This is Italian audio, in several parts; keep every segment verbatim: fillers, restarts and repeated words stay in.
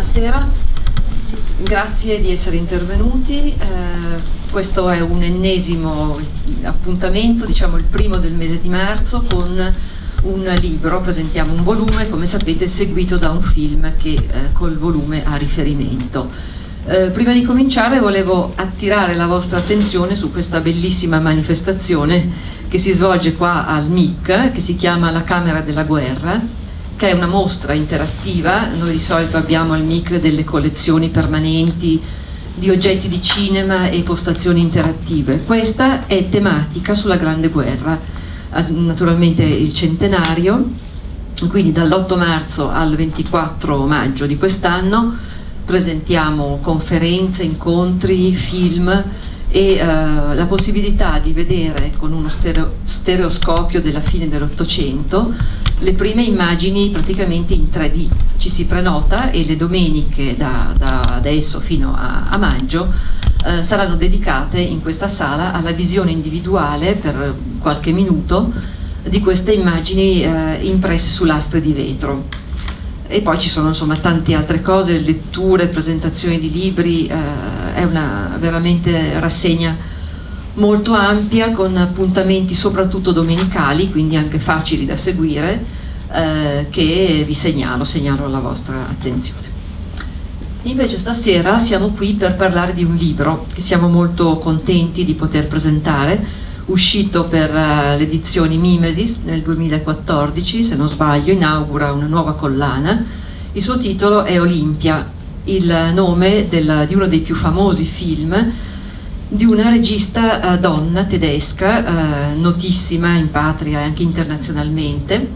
Buonasera, grazie di essere intervenuti. Eh, questo è un ennesimo appuntamento, diciamo il primo del mese di marzo, con un libro. Presentiamo un volume, come sapete, seguito da un film che eh, col volume ha riferimento. Eh, prima di cominciare volevo attirare la vostra attenzione su questa bellissima manifestazione che si svolge qua al M I C, che si chiama La Camera della Guerra, che è una mostra interattiva. Noi di solito abbiamo al M I C delle collezioni permanenti di oggetti di cinema e postazioni interattive. Questa è tematica sulla Grande Guerra, naturalmente il centenario, quindi dall'otto marzo al ventiquattro maggio di quest'anno presentiamo conferenze, incontri, film e eh, la possibilità di vedere con uno stereo, stereoscopio della fine dell'Ottocento le prime immagini praticamente in tre D. Ci si prenota e le domeniche da, da adesso fino a, a maggio eh, saranno dedicate in questa sala alla visione individuale per qualche minuto di queste immagini eh, impresse su lastre di vetro. E poi ci sono insomma tante altre cose, letture, presentazioni di libri. Eh, è una veramente rassegna molto ampia, con appuntamenti soprattutto domenicali, quindi anche facili da seguire, eh, che vi segnalo, segnalo alla vostra attenzione. Invece stasera siamo qui per parlare di un libro che siamo molto contenti di poter presentare, uscito per uh, le edizioni Mimesis nel duemilaquattordici, se non sbaglio, inaugura una nuova collana. Il suo titolo è Olimpia, il nome del, di uno dei più famosi film di una regista uh, donna tedesca, uh, notissima in patria e anche internazionalmente.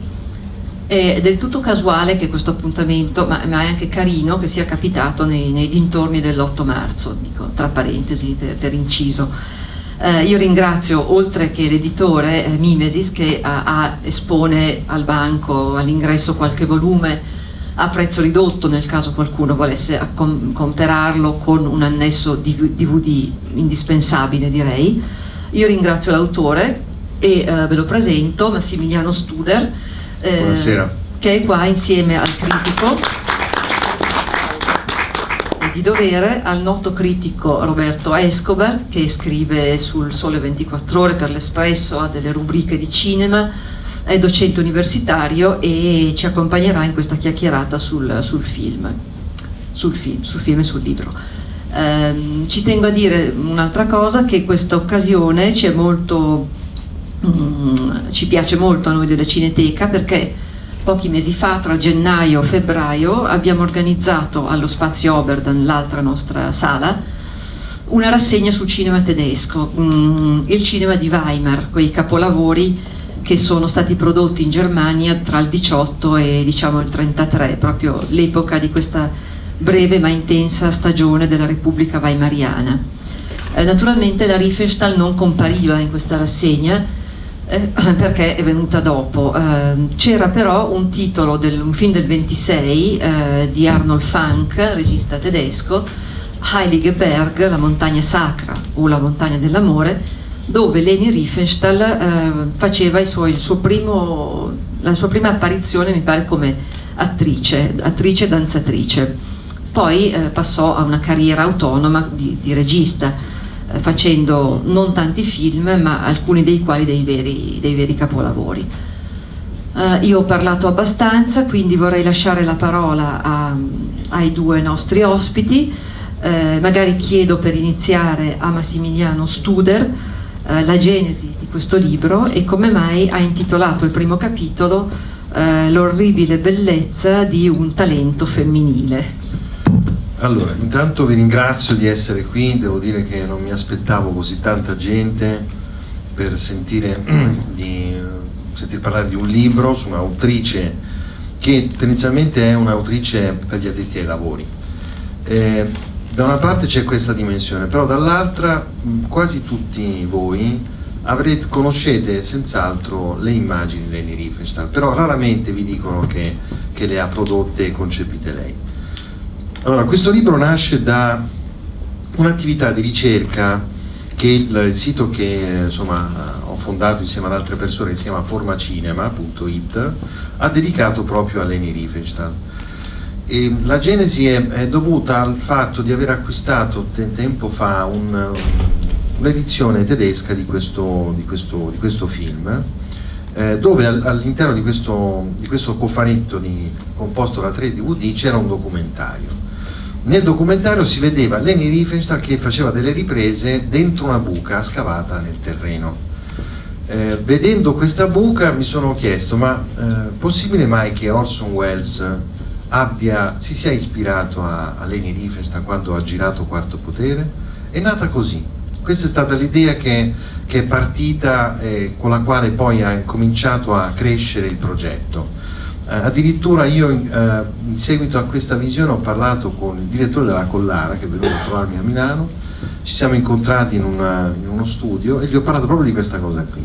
È del tutto casuale che questo appuntamento, ma, ma è anche carino che sia capitato nei, nei dintorni dell'otto marzo, dico tra parentesi per, per inciso. Eh, io ringrazio, oltre che l'editore eh, Mimesis, che ha, ha, espone al banco all'ingresso qualche volume a prezzo ridotto nel caso qualcuno volesse com comperarlo con un annesso D V D indispensabile, direi. Io ringrazio l'autore e eh, ve lo presento, Massimiliano Studer, eh, Buonasera. Che è qua insieme al critico di dovere, al noto critico Roberto Escobar, che scrive sul Sole ventiquattro Ore, per l'Espresso, ha delle rubriche di cinema, è docente universitario e ci accompagnerà in questa chiacchierata sul, sul film, sul film, sul film e sul libro. Ehm, ci tengo a dire un'altra cosa, che questa occasione ci è molto, mm, ci piace molto a noi della Cineteca, perché pochi mesi fa, tra gennaio e febbraio, abbiamo organizzato allo Spazio Oberdan, l'altra nostra sala, una rassegna sul cinema tedesco, mm, il cinema di Weimar, quei capolavori che sono stati prodotti in Germania tra il diciotto e diciamo il trentatré, proprio l'epoca di questa breve ma intensa stagione della Repubblica Weimariana. Eh, naturalmente la Riefenstahl non compariva in questa rassegna, Eh, perché è venuta dopo. Eh, c'era però un titolo, del, un film del ventisei eh, di Arnold Fanck, regista tedesco, Heilige Berg, la montagna sacra o la montagna dell'amore, dove Leni Riefenstahl eh, faceva i suoi, il suo primo, la sua prima apparizione, mi pare, come attrice, attrice danzatrice. Poi eh, passò a una carriera autonoma di, di regista, facendo non tanti film, ma alcuni dei quali dei veri, dei veri capolavori. Uh, io ho parlato abbastanza, quindi vorrei lasciare la parola a, ai due nostri ospiti. Uh, magari chiedo per iniziare a Massimiliano Studer uh, la genesi di questo libro e come mai ha intitolato il primo capitolo uh, L'orribile bellezza di un talento femminile. Allora, intanto vi ringrazio di essere qui. Devo dire che non mi aspettavo così tanta gente per sentire, di, sentir parlare di un libro su un'autrice che tendenzialmente è un'autrice per gli addetti ai lavori. Eh, da una parte c'è questa dimensione, però dall'altra quasi tutti voi avrete, conoscete senz'altro le immagini di Leni Riefenstahl, però raramente vi dicono che, che le ha prodotte e concepite lei. Allora, questo libro nasce da un'attività di ricerca che il, il sito che insomma ho fondato insieme ad altre persone, che si chiama formacinema punto it, ha dedicato proprio a Leni Riefenstahl. E la genesi è, è dovuta al fatto di aver acquistato te, tempo fa un'edizione tedesca di questo, di questo, di questo film, eh, dove al, all'interno di questo, di questo cofanetto di, composto da tre D V D c'era un documentario. Nel documentario si vedeva Leni Riefenstahl che faceva delle riprese dentro una buca scavata nel terreno. Eh, vedendo questa buca mi sono chiesto, ma eh, possibile mai che Orson Welles abbia, si sia ispirato a, a Leni Riefenstahl quando ha girato Quarto Potere? È nata così. Questa è stata l'idea che, che è partita, eh, con la quale poi ha cominciato a crescere il progetto. Eh, addirittura io in, eh, in seguito a questa visione ho parlato con il direttore della Collara, che è venuto a trovarmi a Milano, ci siamo incontrati in, una, in uno studio e gli ho parlato proprio di questa cosa qui.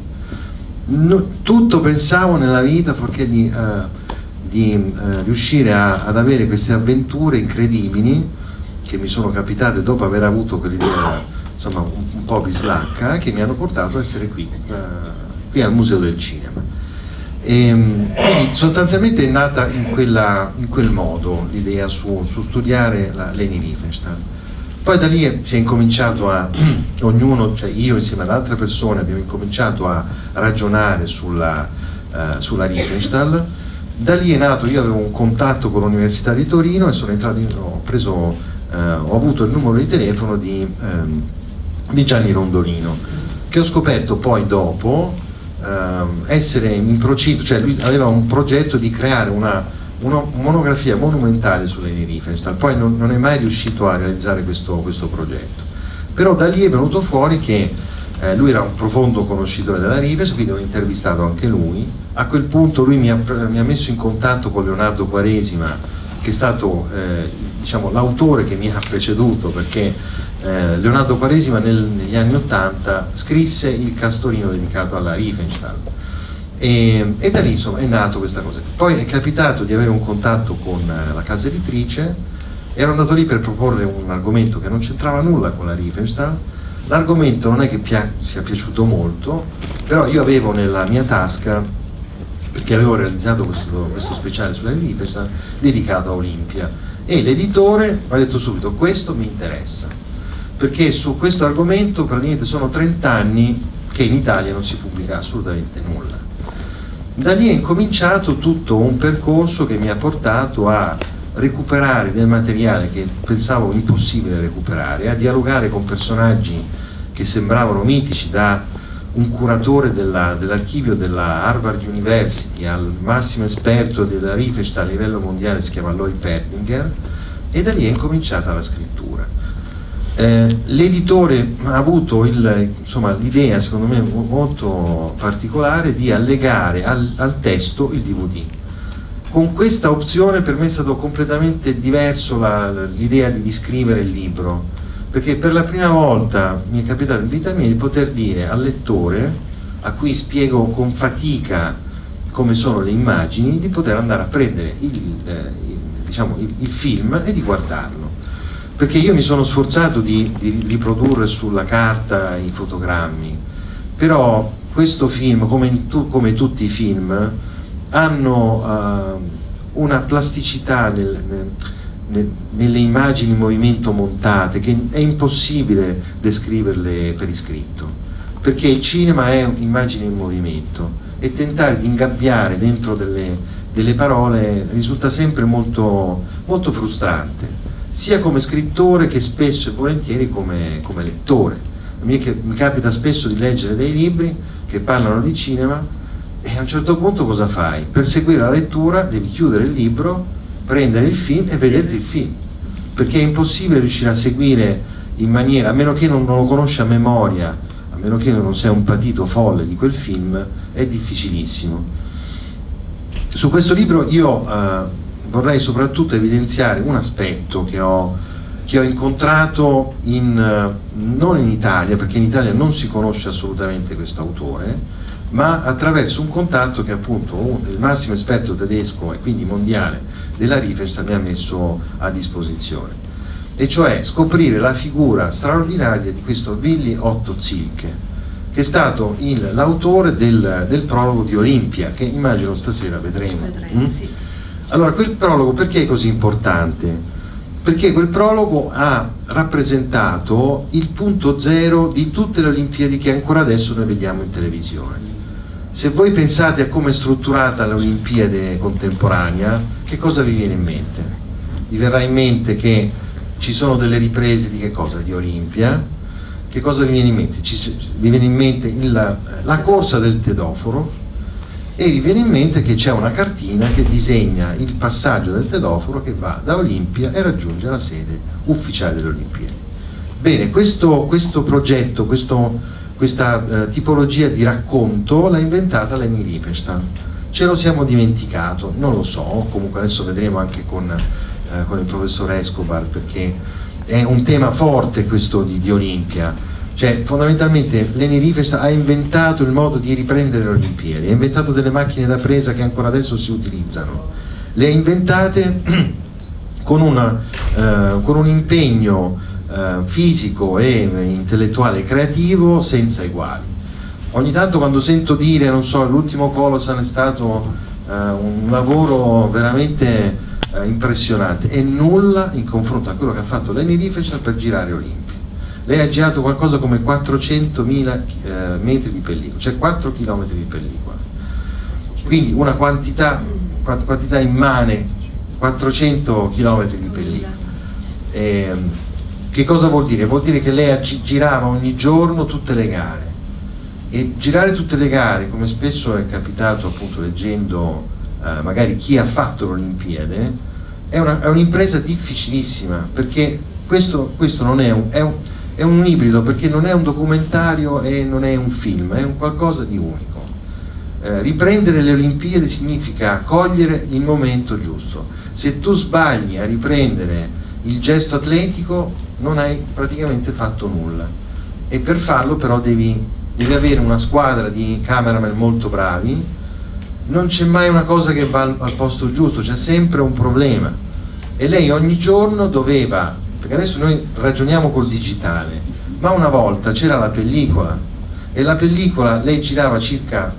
No, tutto pensavo nella vita fuorché di... Eh, di eh, riuscire a, ad avere queste avventure incredibili che mi sono capitate dopo aver avuto quell'idea, insomma, un, un po' bislacca, che mi hanno portato ad essere qui, eh, qui al Museo del Cinema. E, quindi sostanzialmente è nata in, quella, in quel modo l'idea su, su studiare la Leni Riefenstahl. Poi da lì si è incominciato a, ognuno, cioè io insieme ad altre persone abbiamo incominciato a ragionare sulla, uh, sulla Riefenstahl. Da lì è nato, io avevo un contatto con l'Università di Torino e sono entrato in, ho, preso, eh, ho avuto il numero di telefono di, ehm, di Gianni Rondolino, che ho scoperto poi dopo ehm, essere in procinto, cioè lui aveva un progetto di creare una, una monografia monumentale su Leni Riefenstahl, poi non, non è mai riuscito a realizzare questo, questo progetto. Però da lì è venuto fuori che eh, lui era un profondo conoscitore della Riefenstahl, quindi ho intervistato anche lui. A quel punto lui mi ha, mi ha messo in contatto con Leonardo Quaresima, che è stato eh, diciamo, l'autore che mi ha preceduto, perché eh, Leonardo Quaresima nel, negli anni ottanta scrisse il Castorino dedicato alla Riefenstahl e, e da lì insomma è nato questa cosa. Poi è capitato di avere un contatto con eh, la casa editrice, ero andato lì per proporre un argomento che non c'entrava nulla con la Riefenstahl. L'argomento non è che pia sia piaciuto molto, però io avevo nella mia tasca, perché avevo realizzato questo, questo speciale sulla Riefenstahl dedicato a Olimpia, e l'editore mi ha detto subito: questo mi interessa, perché su questo argomento praticamente sono trent'anni che in Italia non si pubblica assolutamente nulla. Da lì è incominciato tutto un percorso che mi ha portato a recuperare del materiale che pensavo impossibile recuperare, a dialogare con personaggi che sembravano mitici, da un curatore dell'archivio dell della Harvard University al massimo esperto della Riefenstahl a livello mondiale, si chiama Lloyd Perdinger, e da lì è incominciata la scrittura. Eh, l'editore ha avuto l'idea, secondo me molto particolare, di allegare al, al testo il D V D. Con questa opzione per me è stato completamente diverso l'idea di descrivere il libro, perché per la prima volta mi è capitato in vita mia di poter dire al lettore, a cui spiego con fatica come sono le immagini, di poter andare a prendere il, eh, il, diciamo, il, il film e di guardarlo. Perché io mi sono sforzato di, di riprodurre sulla carta i fotogrammi, però questo film, come, in tu, come tutti i film, hanno uh, una plasticità nel, nel nelle immagini in movimento montate che è impossibile descriverle per iscritto, perché il cinema è un'immagine in movimento e tentare di ingabbiare dentro delle, delle parole risulta sempre molto, molto frustrante, sia come scrittore che spesso e volentieri come, come lettore. Mi, mi capita spesso di leggere dei libri che parlano di cinema e a un certo punto cosa fai? Per seguire la lettura devi chiudere il libro, prendere il film e vederti il film, perché è impossibile riuscire a seguire in maniera, a meno che non, non lo conosci a memoria, a meno che non sei un patito folle di quel film, è difficilissimo. Su questo libro io eh, vorrei soprattutto evidenziare un aspetto che ho, che ho incontrato in, non in Italia, perché in Italia non si conosce assolutamente questo autore, ma attraverso un contatto che appunto un, il massimo esperto tedesco e quindi mondiale della Riefenstahl mi ha messo a disposizione, e cioè scoprire la figura straordinaria di questo Willy Otto Zielke, che è stato l'autore del, del prologo di Olimpia, che immagino stasera vedremo. vedremo mm? sì. Allora, quel prologo perché è così importante? Perché quel prologo ha rappresentato il punto zero di tutte le Olimpiadi che ancora adesso noi vediamo in televisione. Se voi pensate a come è strutturata l'Olimpiade contemporanea, che cosa vi viene in mente? Vi verrà in mente che ci sono delle riprese di che cosa? Di Olimpia. Che cosa vi viene in mente? Ci, vi viene in mente il, la corsa del tedoforo, e vi viene in mente che c'è una cartina che disegna il passaggio del tedoforo che va da Olimpia e raggiunge la sede ufficiale delle Olimpiadi. Bene, questo, questo progetto, questo, questa eh, tipologia di racconto l'ha inventata Leni Riefenstahl. Ce lo siamo dimenticato, non lo so, comunque adesso vedremo anche con, eh, con il professor Escobar, perché è un tema forte questo di, di Olimpia. Cioè, fondamentalmente Leni Riefenstahl ha inventato il modo di riprendere le Olimpiadi, ha inventato delle macchine da presa che ancora adesso si utilizzano, le ha inventate con, una, eh, con un impegno eh, fisico e intellettuale e creativo senza eguali. Ogni tanto quando sento dire, non so, l'ultimo Colossal è stato eh, un lavoro veramente eh, impressionante, è nulla in confronto a quello che ha fatto Leni Riefenstahl per girare Olimpia. Lei ha girato qualcosa come quattrocentomila eh, metri di pellicola, cioè quattro chilometri di pellicola, quindi una quantità, quantità immane, quattrocento chilometri di pellicola. E, che cosa vuol dire? Vuol dire che lei girava ogni giorno tutte le gare, e girare tutte le gare, come spesso è capitato appunto leggendo eh, magari chi ha fatto l'Olimpiade, è un'impresa difficilissima, perché questo, questo non è un, è un è un ibrido, perché non è un documentario e non è un film, è un qualcosa di unico. Eh, riprendere le Olimpiadi significa cogliere il momento giusto. Se tu sbagli a riprendere il gesto atletico non hai praticamente fatto nulla, e per farlo però devi, devi avere una squadra di cameraman molto bravi. Non c'è mai una cosa che va al, al posto giusto, c'è sempre un problema, e lei ogni giorno doveva, perché adesso noi ragioniamo col digitale, ma una volta c'era la pellicola, e la pellicola, lei girava circa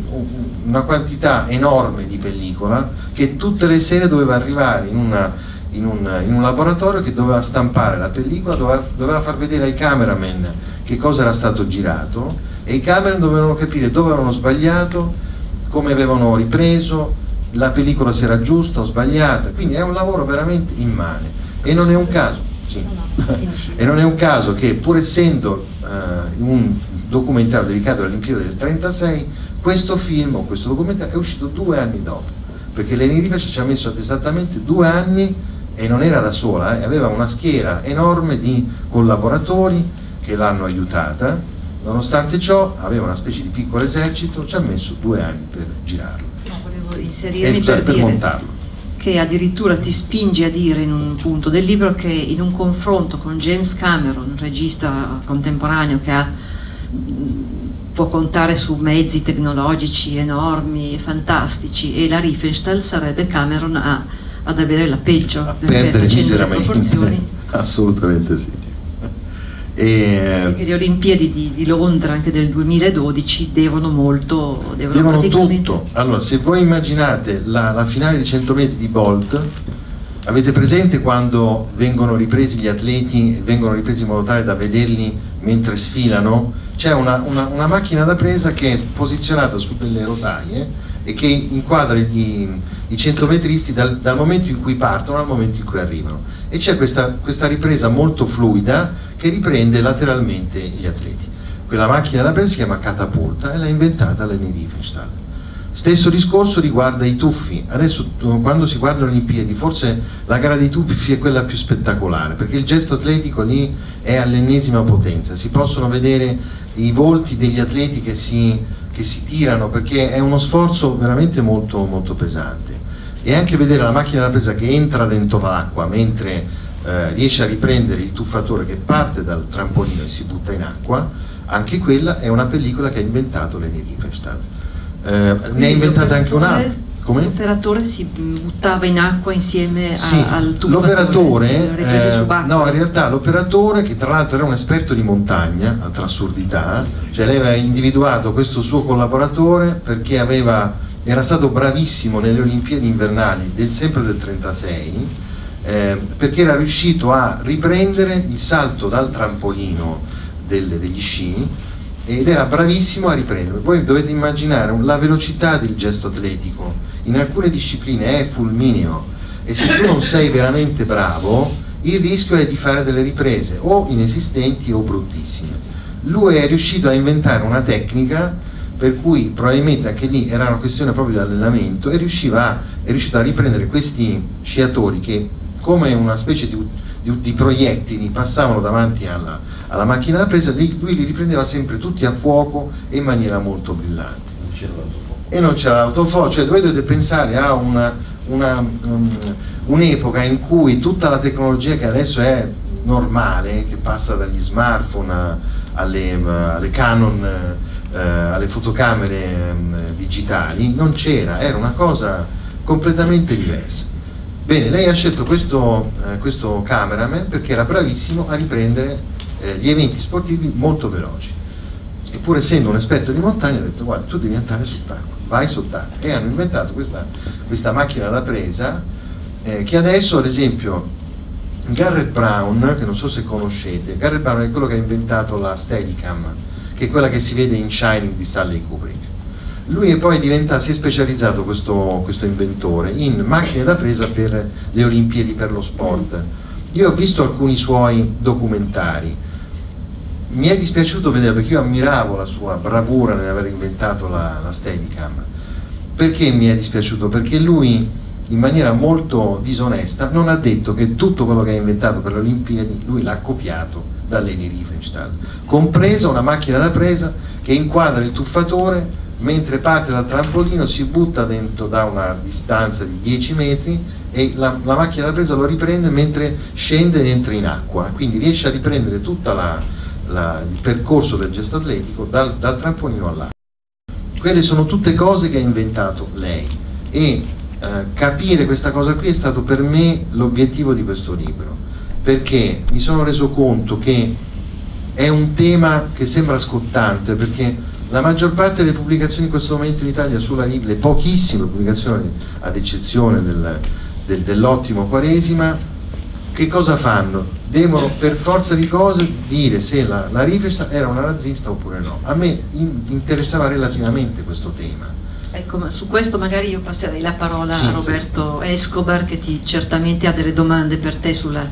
una quantità enorme di pellicola che tutte le sere doveva arrivare in, una, in, un, in un laboratorio che doveva stampare la pellicola, doveva, doveva far vedere ai cameraman che cosa era stato girato, e i cameraman dovevano capire dove avevano sbagliato, come avevano ripreso, la pellicola se era giusta o sbagliata. Quindi è un lavoro veramente immane, e non è un caso Sì. E non è un caso che, pur essendo uh, un documentario dedicato alle Olimpiadi del trentasei, questo film o questo documentario è uscito due anni dopo, perché Leni Riefenstahl ci ha messo esattamente due anni, e non era da sola, eh, aveva una schiera enorme di collaboratori che l'hanno aiutata. Nonostante ciò aveva una specie di piccolo esercito, ci ha messo due anni per girarlo. No, volevo inserirmi e, per, per dire montarlo. Che addirittura ti spinge a dire in un punto del libro che in un confronto con James Cameron, un regista contemporaneo che ha, può contare su mezzi tecnologici enormi e fantastici, e la Riefenstahl sarebbe Cameron a, ad avere la peggio, a perché perdere facendo le miseramente. proporzioni. Assolutamente sì. E le Olimpiadi di, di Londra anche del duemiladodici devono molto, devono, devono praticamente... tutto. Allora, se voi immaginate la, la finale di cento metri di Bolt, avete presente quando vengono ripresi gli atleti, vengono ripresi in modo tale da vederli mentre sfilano? C'è una, una, una macchina da presa che è posizionata su delle rotaie e che inquadra gli, i centometristi dal, dal momento in cui partono al momento in cui arrivano, e c'è questa, questa ripresa molto fluida che riprende lateralmente gli atleti. Quella macchina da presa si chiama catapulta e l'ha inventata Leni Riefenstahl. Stesso discorso riguarda i tuffi. Adesso, quando si guardano le Olimpiadi, forse la gara dei tuffi è quella più spettacolare, perché il gesto atletico lì è all'ennesima potenza, si possono vedere i volti degli atleti che si, che si tirano, perché è uno sforzo veramente molto, molto pesante, e anche vedere la macchina da presa che entra dentro l'acqua mentre eh, riesce a riprendere il tuffatore che parte dal trampolino e si butta in acqua. Anche quella è una pellicola che ha inventato Leni Riefenstahl. Eh, ne ha inventata anche un'altra. L'operatore si buttava in acqua insieme a, sì, al tuffatore. L'operatore, eh, no, in realtà l'operatore, che tra l'altro era un esperto di montagna, altra assurdità, cioè lei aveva individuato questo suo collaboratore perché aveva era stato bravissimo nelle Olimpiadi invernali del sempre del trentasei, eh, perché era riuscito a riprendere il salto dal trampolino del, degli sci, ed era bravissimo a riprendere. Voi dovete immaginare la velocità del gesto atletico, in alcune discipline è fulmineo, e se tu non sei veramente bravo il rischio è di fare delle riprese o inesistenti o bruttissime. Lui è riuscito a inventare una tecnica per cui probabilmente anche lì era una questione proprio di allenamento, e riusciva a, è riuscito a riprendere questi sciatori che come una specie di, di, di proiettili passavano davanti alla, alla macchina da presa, lui li riprendeva sempre tutti a fuoco e in maniera molto brillante. Non c'era l'autofoco. E non c'era l'autofoco, cioè voi dovete pensare a una, una, um, un'epoca in cui tutta la tecnologia che adesso è normale, che passa dagli smartphone a, alle, alle Canon, eh, alle fotocamere eh, digitali, non c'era, era una cosa completamente diversa. Bene, lei ha scelto questo, eh, questo cameraman perché era bravissimo a riprendere eh, gli eventi sportivi molto veloci, eppure essendo un esperto di montagna ha detto: guarda, tu devi andare sott'acqua, vai sott'acqua, e hanno inventato questa, questa macchina da presa eh, che adesso, ad esempio, Garrett Brown, che non so se conoscete, Garrett Brown è quello che ha inventato la Steadicam, che è quella che si vede in Shining di Stanley Kubrick. Lui è poi diventato, si è specializzato, questo, questo inventore, in macchine da presa per le Olimpiadi, per lo sport. Io ho visto alcuni suoi documentari, mi è dispiaciuto vedere, perché io ammiravo la sua bravura nell'aver inventato la, la Steadicam. Perché mi è dispiaciuto? Perché lui, in maniera molto disonesta, non ha detto che tutto quello che ha inventato per le Olimpiadi lui l'ha copiato da Leni Riefenstahl, compresa una macchina da presa che inquadra il tuffatore mentre parte dal trampolino, si butta dentro da una distanza di dieci metri e la, la macchina da presa lo riprende mentre scende ed entra in acqua, quindi riesce a riprendere tutto il percorso del gesto atletico dal, dal trampolino all'acqua. Quelle sono tutte cose che ha inventato lei, e eh, capire questa cosa qui è stato per me l'obiettivo di questo libro, perché mi sono reso conto che è un tema che sembra scottante, perché la maggior parte delle pubblicazioni in questo momento in Italia sulla Riva, le pochissime pubblicazioni ad eccezione del, del, dell'ottimo Quaresima, che cosa fanno? Devono per forza di cose dire se la, la Riefenstahl era una nazista oppure no. A me in, interessava relativamente questo tema. Ecco, ma su questo magari io passerei la parola sì. a Roberto Escobar, che ti, certamente ha delle domande per te sulla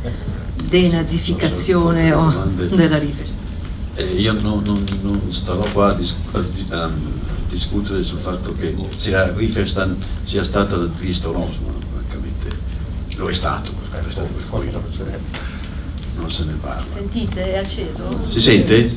denazificazione o della Riefenstahl. Eh, io non, non, non starò qua a, dis a um, discutere sul fatto che se la Riefenstahl sia stata nazista o no, insomma, francamente lo è stato, è stato per cui non se ne parla. Sentite, è acceso? Si sente?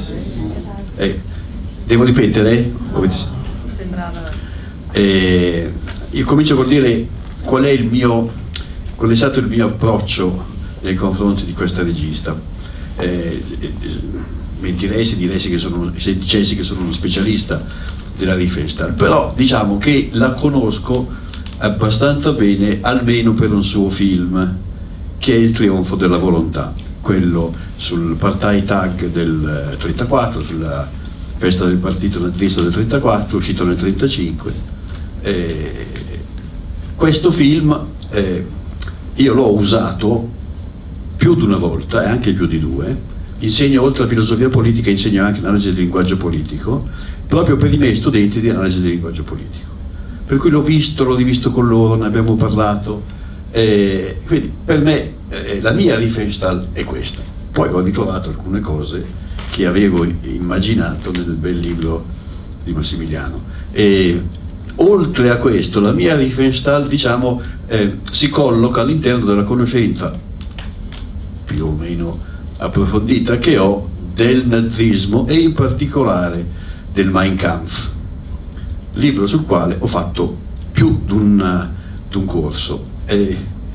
Eh, devo ripetere? No, sembrava... Eh, io comincio col dire qual è il mio, qual è stato il mio approccio nei confronti di questa regista. Eh, eh, mentirei se, direi che sono, se dicessi che sono uno specialista della Riefenstahl, però diciamo che la conosco abbastanza bene, almeno per un suo film che è Il trionfo della volontà, quello sul Parteitag del trentaquattro, sulla festa del partito nazista del trentaquattro, uscito nel trentacinque. Eh, questo film eh, io l'ho usato più di una volta, e anche più di due. Insegno, oltre alla filosofia politica, insegno anche analisi del linguaggio politico, proprio per i miei studenti di analisi del linguaggio politico. Per cui l'ho visto, l'ho rivisto con loro, ne abbiamo parlato. Eh, quindi per me eh, la mia Riefenstahl è questa. Poi ho ritrovato alcune cose che avevo immaginato nel bel libro di Massimiliano. E oltre a questo, la mia Riefenstahl, diciamo, eh, si colloca all'interno della conoscenza più o meno approfondita che ho del nazismo, e in particolare del Mein Kampf, libro sul quale ho fatto più di un, di un corso. E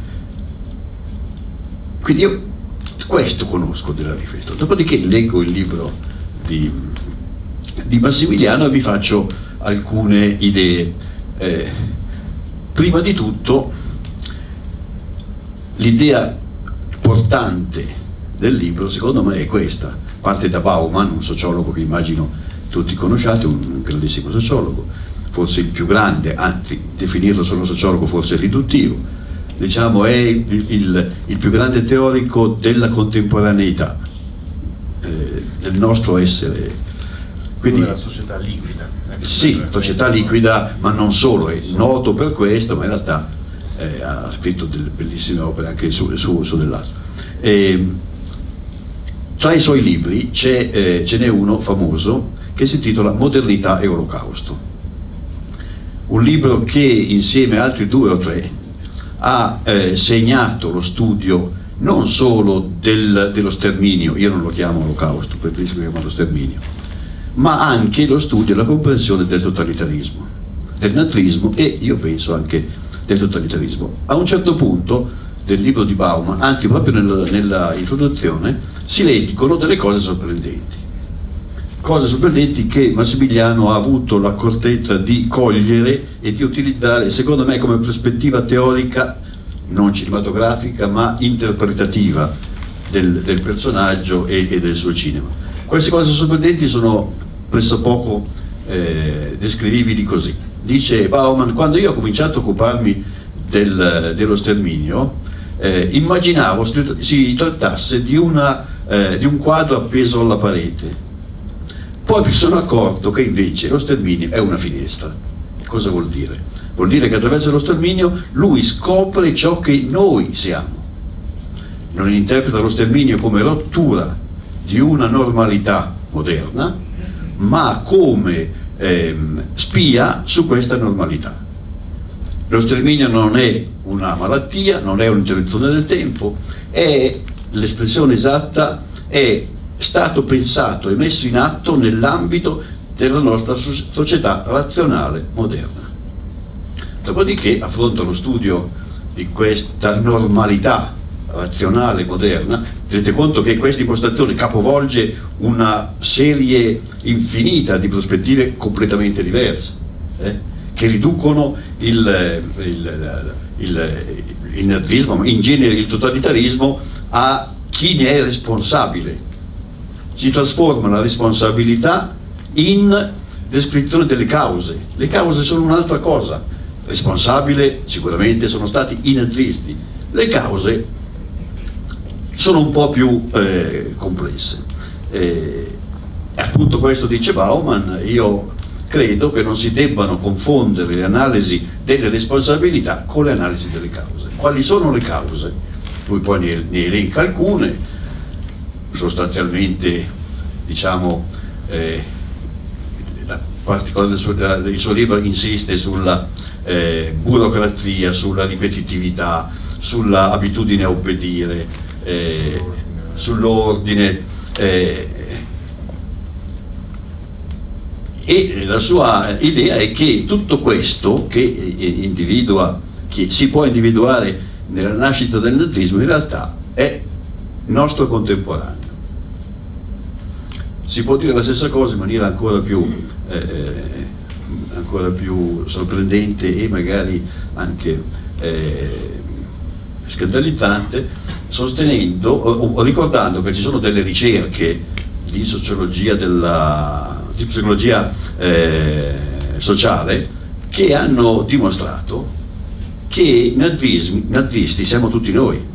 quindi io questo conosco della Riefenstahl. Dopodiché leggo il libro di, di Massimiliano e mi faccio alcune idee. Eh, prima di tutto, l'idea portante del libro, secondo me, è questa. Parte da Bauman, un sociologo che immagino tutti conosciate, un grandissimo sociologo, forse il più grande, anzi definirlo solo sociologo forse è riduttivo, diciamo è il, il, il più grande teorico della contemporaneità, eh, del nostro essere. Quindi la società liquida. Eh, sì, società liquida, ma non solo, è noto per questo, ma in realtà eh, ha scritto delle bellissime opere anche su, su, su dell'altro. Eh, tra i suoi libri c'è, eh, ce n'è uno famoso che si intitola Modernità e Olocausto. Un libro che insieme a altri due o tre ha eh, segnato lo studio non solo del, dello sterminio, io non lo chiamo olocausto, preferisco chiamarlo sterminio, ma anche lo studio e la comprensione del totalitarismo, del nazismo e io penso anche del totalitarismo. A un certo punto del libro di Bauman, anzi proprio nel, nella introduzione, si leggono delle cose sorprendenti. Cose sorprendenti che Massimiliano ha avuto l'accortezza di cogliere e di utilizzare, secondo me, come prospettiva teorica, non cinematografica, ma interpretativa del, del personaggio e, e del suo cinema. Queste cose sorprendenti sono pressopoco eh, descrivibili così. Dice Bauman: quando io ho cominciato a occuparmi del, dello sterminio, eh, immaginavo si trattasse di, una, eh, di un quadro appeso alla parete. Poi mi sono accorto che invece lo sterminio è una finestra. Cosa vuol dire? Vuol dire che attraverso lo sterminio lui scopre ciò che noi siamo. Non interpreta lo sterminio come rottura di una normalità moderna, ma come ehm, spia su questa normalità. Lo sterminio non è una malattia, non è un'interruzione del tempo, è l'espressione esatta, è stato pensato e messo in atto nell'ambito della nostra società razionale moderna. Dopodiché affronta lo studio di questa normalità razionale moderna. Tenete conto che questa impostazione capovolge una serie infinita di prospettive completamente diverse, eh, che riducono il, il, il, il nazismo, in genere il totalitarismo, a chi ne è responsabile. Si trasforma la responsabilità in descrizione delle cause. Le cause sono un'altra cosa. Responsabile sicuramente sono stati i nazisti. Le cause sono un po' più eh, complesse. E appunto questo dice Bauman. Io credo che non si debbano confondere le analisi delle responsabilità con le analisi delle cause. Quali sono le cause? Lui poi ne, ne elenca alcune. Sostanzialmente, diciamo, eh, la particolare del suo, del suo libro insiste sulla eh, burocrazia, sulla ripetitività, sulla abitudine a obbedire, eh, sull'ordine, eh, e la sua idea è che tutto questo che individua, che si può individuare nella nascita del nazismo, in realtà è nostro contemporaneo. Si può dire la stessa cosa in maniera ancora più, eh, ancora più sorprendente e magari anche eh, scandalizzante, sostenendo o, o ricordando che ci sono delle ricerche di sociologia, della, di psicologia eh, sociale che hanno dimostrato che i nazisti, nazisti siamo tutti noi,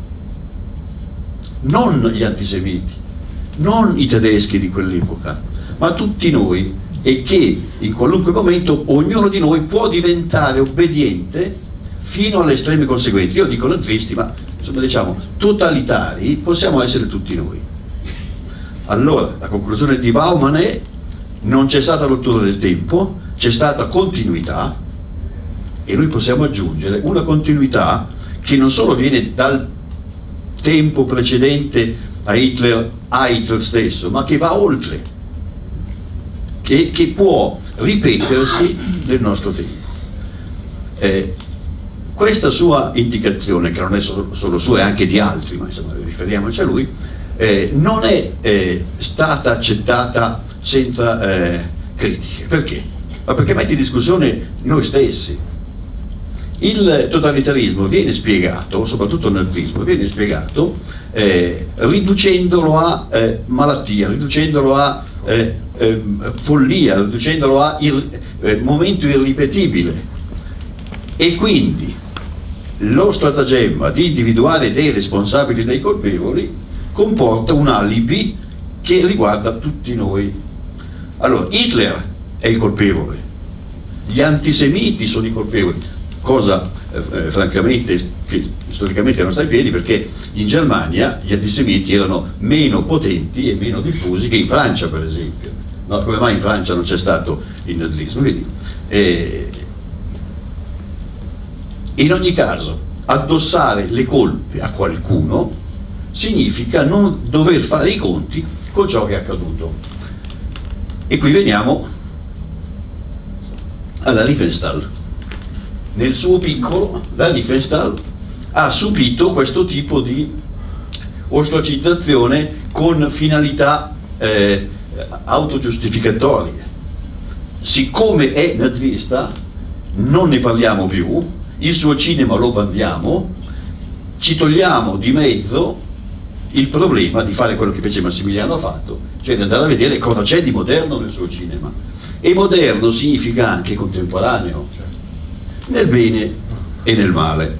non gli antisemiti, non i tedeschi di quell'epoca, ma tutti noi, e che in qualunque momento ognuno di noi può diventare obbediente fino alle estreme conseguenze. Io dico nazisti, ma insomma diciamo totalitari possiamo essere tutti noi. Allora la conclusione di Bauman è: non c'è stata rottura del tempo, c'è stata continuità, e noi possiamo aggiungere una continuità che non solo viene dal tempo precedente a Hitler, a Hitler stesso, ma che va oltre, che, che può ripetersi nel nostro tempo. Eh, questa sua indicazione, che non è solo, solo sua, è anche di altri, ma insomma riferiamoci a lui, eh, non è eh, stata accettata senza eh, critiche. Perché? Ma perché mette in discussione noi stessi. Il totalitarismo viene spiegato, soprattutto il nazismo, viene spiegato eh, riducendolo a eh, malattia, riducendolo a eh, eh, follia, riducendolo a ir, eh, momento irripetibile. E quindi lo stratagemma di individuare dei responsabili dei colpevoli comporta un alibi che riguarda tutti noi. Allora, Hitler è il colpevole, gli antisemiti sono i colpevoli, cosa eh, francamente che storicamente non sta in piedi, perché in Germania gli antisemiti erano meno potenti e meno diffusi che in Francia, per esempio. No, come mai in Francia non c'è stato il nazismo? Quindi, eh, in ogni caso, addossare le colpe a qualcuno significa non dover fare i conti con ciò che è accaduto. E qui veniamo alla Riefenstahl. Nel suo piccolo, la Riefenstahl ha subito questo tipo di ostracizzazione con finalità eh, autogiustificatorie. Siccome è nazista, non ne parliamo più, il suo cinema lo bandiamo, ci togliamo di mezzo il problema di fare quello che invece Massimiliano ha fatto, cioè di andare a vedere cosa c'è di moderno nel suo cinema. E moderno significa anche contemporaneo, nel bene e nel male.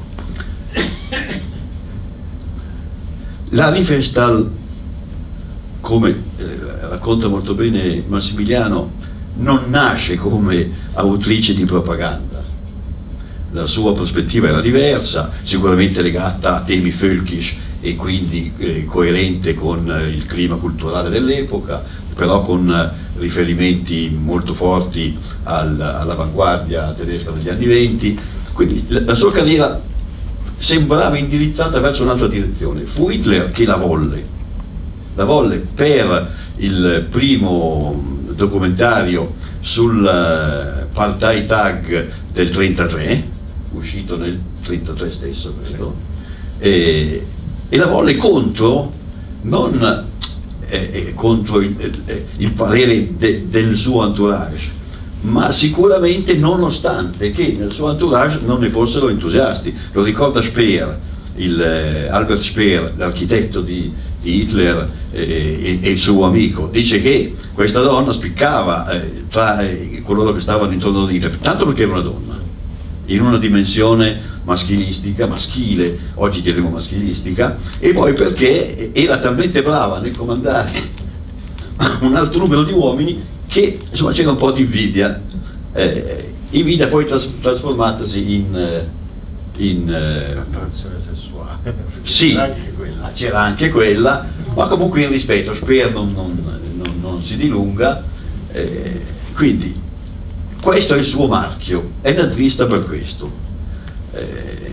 La Riefenstahl, come eh, racconta molto bene Massimiliano, non nasce come autrice di propaganda. La sua prospettiva era diversa, sicuramente legata a temi völkisch e quindi eh, coerente con eh, il clima culturale dell'epoca, però con eh, riferimenti molto forti al, all'avanguardia tedesca degli anni venti. Quindi la, la sua carriera sembrava indirizzata verso un'altra direzione. Fu Hitler che la volle, la volle per il primo documentario sul uh, Parteitag del trentatré, uscito nel trentatré stesso, credo, e, e la volle contro, non eh, eh, contro il, eh, il parere de, del suo entourage, ma sicuramente nonostante che nel suo entourage non ne fossero entusiasti. Lo ricorda Speer, il, eh, Albert Speer, l'architetto di, di Hitler eh, e, e il suo amico. Dice che questa donna spiccava eh, tra eh, coloro che stavano intorno a Hitler, tanto perché era una donna, in una dimensione maschilistica, maschile, oggi diremo maschilistica, e poi perché era talmente brava nel comandare un alto numero di uomini che insomma c'era un po' di invidia, eh, invidia poi tras trasformatasi in, in eh, attrazione sessuale. Sì, c'era anche quella, c'era anche quella, ma comunque in rispetto. Speer non, non, non, non si dilunga, eh, quindi questo è il suo marchio, è nazista per questo, eh,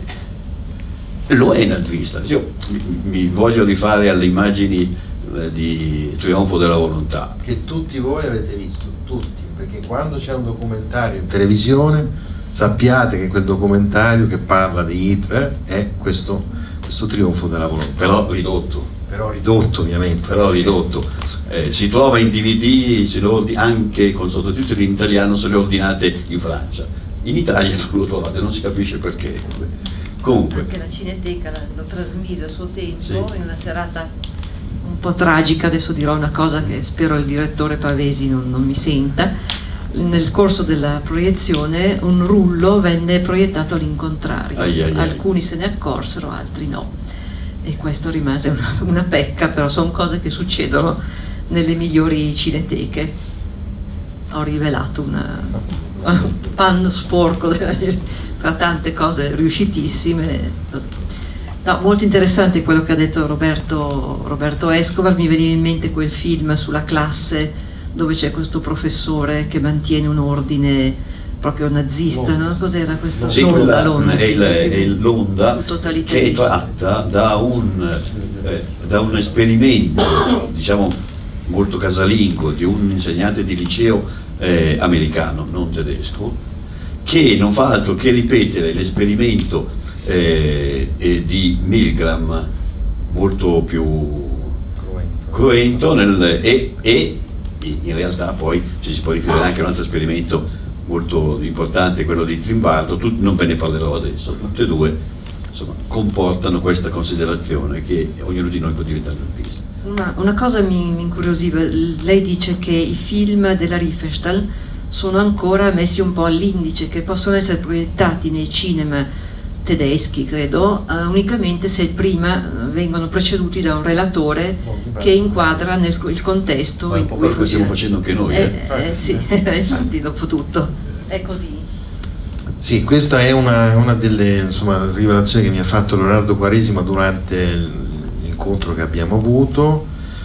lo è nazista. Io mi, mi voglio rifare alle immagini eh, di Trionfo della Volontà, che tutti voi avete visto, tutti, perché quando c'è un documentario in televisione sappiate che quel documentario che parla di Hitler è questo, questo Trionfo della Volontà, però ridotto. Però ridotto ovviamente. Però ridotto. Eh, si trova in D V D, se lo anche con sottotitoli in italiano, se le ordinate in Francia. In Italia non lo trovate, non si capisce perché. Comunque. Anche la Cineteca l'ho trasmesso a suo tempo, sì, in una serata un po' tragica. Adesso dirò una cosa che spero il direttore Pavesi non, non mi senta. Nel corso della proiezione un rullo venne proiettato all'incontrario. Alcuni se ne accorsero, altri no. E questo rimase una, una pecca, però sono cose che succedono nelle migliori cineteche. Ho rivelato una, un panno sporco tra tante cose riuscitissime. No, molto interessante quello che ha detto Roberto, Roberto Escobar. Mi veniva in mente quel film sulla classe dove c'è questo professore che mantiene un ordine proprio nazista, no? Cos'era questo? Sì, l'onda, l'onda, è l'onda che è tratta da un, eh, da un esperimento, diciamo, molto casalingo di un insegnante di liceo eh, americano, non tedesco, che non fa altro che ripetere l'esperimento eh, eh, di Milgram, molto più cruento, nel, e, e in realtà poi ci si può riferire anche a un altro esperimento molto importante, quello di Zimbardo. Tut, non ve ne parlerò adesso, tutte e due insomma comportano questa considerazione che ognuno di noi può diventare nazista. Una, una cosa mi, mi incuriosiva, lei dice che i film della Riefenstahl sono ancora messi un po' all'indice, che possono essere proiettati nei cinema tedeschi, credo, uh, unicamente se prima uh, vengono preceduti da un relatore che inquadra nel, il contesto in cui... Quello che stiamo facendo anche noi. Eh, eh, sì, infatti dopo tutto è così. Sì, questa è una, una delle insomma, rivelazioni che mi ha fatto Leonardo Quaresima durante l'incontro che abbiamo avuto,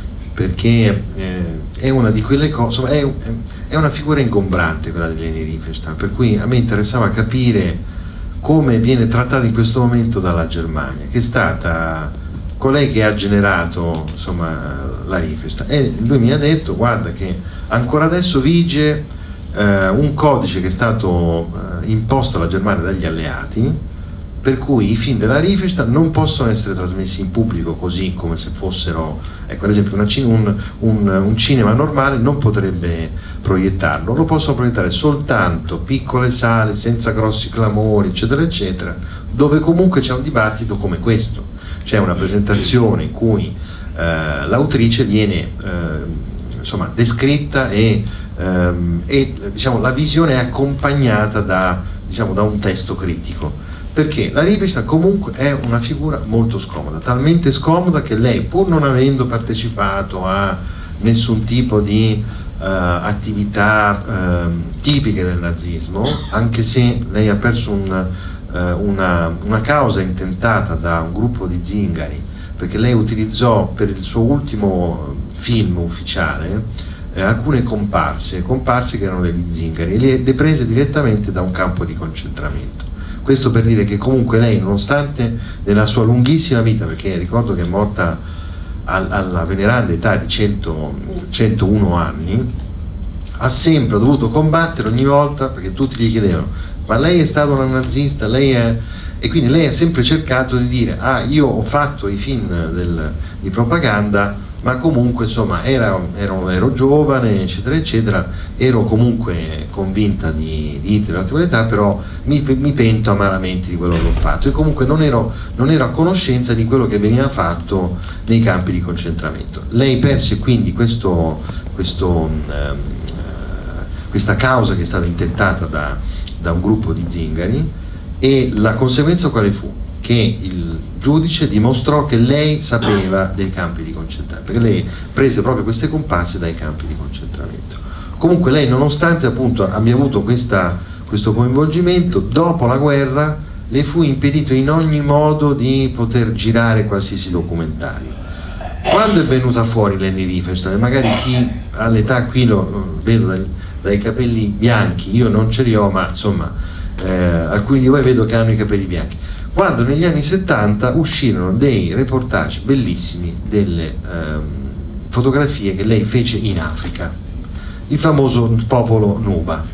perché eh, è una di quelle cose, insomma, è, è una figura ingombrante quella di Leni Riefenstahl, per cui a me interessava capire come viene trattata in questo momento dalla Germania, che è stata colei che ha generato insomma, la Riefenstahl, e lui mi ha detto guarda che ancora adesso vige eh, un codice che è stato eh, imposto alla Germania dagli alleati, per cui i film della Riefenstahl non possono essere trasmessi in pubblico così come se fossero, ecco ad esempio una, un, un, un cinema normale non potrebbe proiettarlo, lo possono proiettare soltanto piccole sale senza grossi clamori eccetera eccetera, dove comunque c'è un dibattito come questo, c'è una presentazione in cui eh, l'autrice viene eh, insomma descritta e, ehm, e diciamo, la visione è accompagnata da, diciamo, da un testo critico. Perché la Riefenstahl comunque è una figura molto scomoda, talmente scomoda che lei, pur non avendo partecipato a nessun tipo di uh, attività uh, tipiche del nazismo, anche se lei ha perso un, uh, una, una causa intentata da un gruppo di zingari, perché lei utilizzò per il suo ultimo film ufficiale eh, alcune comparse, comparse che erano degli zingari, e le, le prese direttamente da un campo di concentramento. Questo per dire che comunque lei, nonostante nella sua lunghissima vita, perché ricordo che è morta al, alla veneranda età di cento, centouno anni, ha sempre dovuto combattere ogni volta, perché tutti gli chiedevano ma lei è stata una nazista, lei è... e quindi lei ha sempre cercato di dire ah io ho fatto i film del, di propaganda, ma comunque insomma era, ero, ero giovane eccetera eccetera, ero comunque convinta di, di intellettualità, però mi, mi pento amaramente di quello che ho fatto, e comunque non ero, non ero a conoscenza di quello che veniva fatto nei campi di concentramento. Lei perse quindi questo, questo, ehm, questa causa che è stata intentata da, da un gruppo di zingari, e la conseguenza quale fu? Che il giudice dimostrò che lei sapeva dei campi di concentramento, perché lei prese proprio queste comparse dai campi di concentramento. Comunque lei, nonostante appunto abbia avuto questa, questo coinvolgimento, dopo la guerra le fu impedito in ogni modo di poter girare qualsiasi documentario. Quando è venuta fuori Leni Riefenstahl, magari chi all'età qui lo, lo vedo dai, dai capelli bianchi, io non ce li ho, ma insomma eh, alcuni di voi vedo che hanno i capelli bianchi. Quando negli anni settanta uscirono dei reportage bellissimi delle ehm, fotografie che lei fece in Africa, il famoso popolo Nuba.